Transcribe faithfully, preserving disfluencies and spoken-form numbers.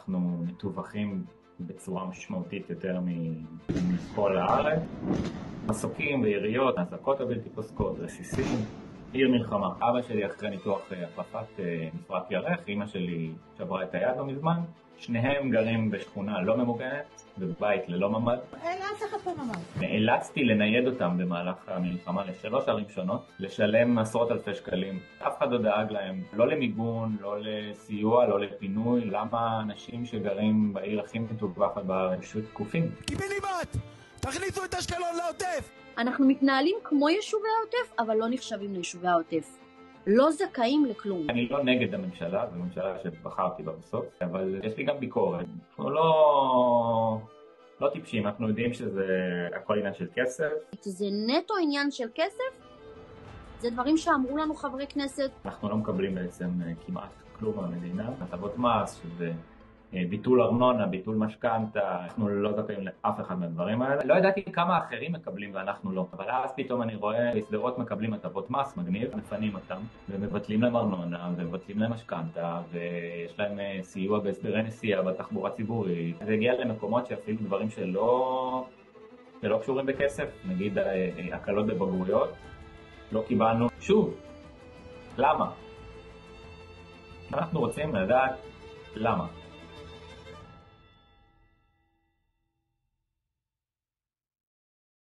אנחנו מתווכים בצורה משמעותית יותר מכל הארץ. מסוקים ויריות, הזעקות הבלתי פוסקות, רסיסים, עיר מלחמה. אבא שלי אחרי ניתוח החלפת מפרק ירך, אמא שלי שברה את היד לא מזמן. שניהם גרים בשכונה לא ממוגנת, בבית ללא ממ"ד. נאלץ לך פה ממ"ד. נאלצתי לנייד אותם במהלך המלחמה לשלוש ערים שונות, לשלם עשרות אלפי שקלים. אף אחד לא דאג להם, לא למיגון, לא לסיוע, לא לפינוי. למה אנשים שגרים בעיר הכי מטווחת בארץ פשוט תקופים? קיבינימט! תכניסו את אשקלון לעוטף! אנחנו מתנהלים כמו יישובי העוטף, אבל לא נחשבים ליישובי העוטף. לא זכאים לכלום. אני לא נגד הממשלה, זו ממשלה שבחרתי בה בסוף, אבל יש לי גם ביקורת. אנחנו לא, לא טיפשים, אנחנו יודעים שזה הכל עניין של כסף. זה נטו עניין של כסף? זה דברים שאמרו לנו חברי כנסת. אנחנו לא מקבלים בעצם כמעט כלום מהמדינה. הטבות מס, שזה ביטול ארנונה, ביטול משכנתה, אנחנו לא זכאים לאף אחד מהדברים האלה. לא ידעתי כמה אחרים מקבלים ואנחנו לא. אבל אז פתאום אני רואה בסדרות מקבלים הטבות מס, מגניב, מפנים אותם, ומבטלים להם ארנונה, ומבטלים להם משכנתה, ויש להם סיוע בהסדרי נסיעה בתחבורה ציבורית. זה הגיע למקומות שאפילו דברים שלא, שלא קשורים בכסף, נגיד הקלות בבגרויות, לא קיבלנו. שוב, למה? אנחנו רוצים לדעת למה.